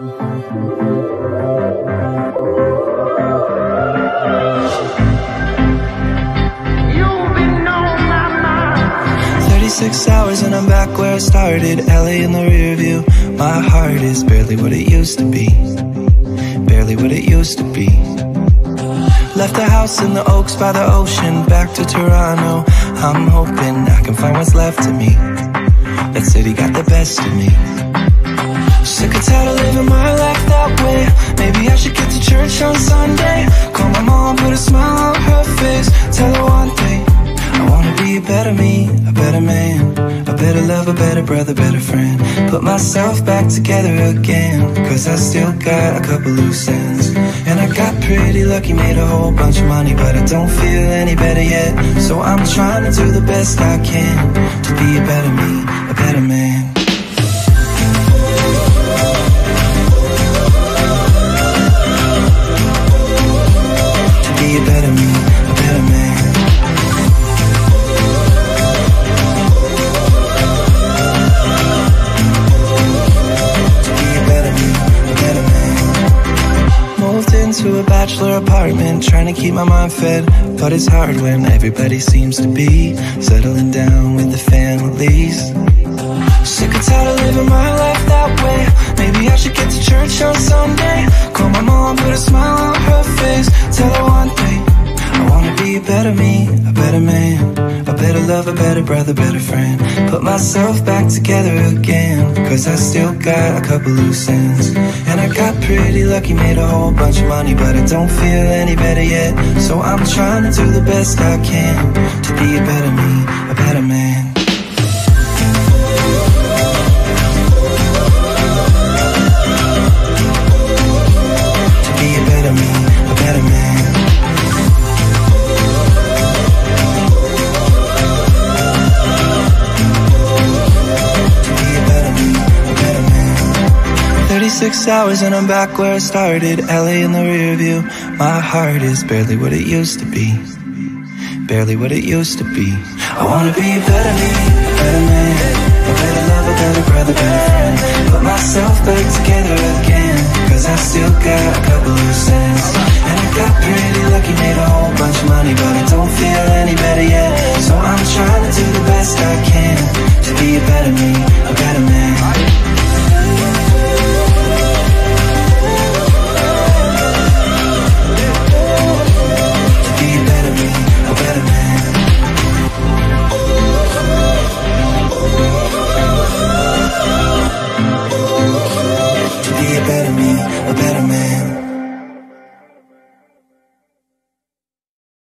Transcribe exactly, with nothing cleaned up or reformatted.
thirty-six hours and I'm back where I started. L A in the rear view. My heart is barely what it used to be. Barely what it used to be. Left the house in the Oaks by the ocean. Back to Toronto. I'm hoping I can find what's left of me. That city got the best of me. Sick and tired of living my life that way. Maybe I should get to church on Sunday. Call my mom, put a smile on her face. Tell her one thing, I wanna be a better me, a better man, a better lover, better brother, better friend. Put myself back together again, cause I still got a couple loose ends. And I got pretty lucky, made a whole bunch of money, but I don't feel any better yet. So I'm trying to do the best I can to be a better me, a better man. To be a better me, a better man. To a bachelor apartment, trying to keep my mind fed. But it's hard when everybody seems to be settling down with the families. Sick and tired of living my life that way. Maybe I should get to church on Sunday. Call my mom, put a smile on her face. Tell her one thing, I wanna be a better me, a better man, a better lover, better brother, better friend. Put myself back together again, cause I still got a couple loose ends. And I got pretty lucky, made a whole bunch of money, but I don't feel any better yet. So I'm trying to do the best I can to be a better me, a better man. To be a better me, a better man. thirty-six hours and I'm back where I started. L A in the rear view. My heart is barely what it used to be. Barely what it used to be. I wanna be a better me, a better man, a better lover, better brother, better friend. Put myself back together again, cause I still got a couple loose ends. And I got pretty lucky, made a whole bunch of money, but I don't feel any better yet. So I'm trying to do the best I can to be a better me, a better man. Better me.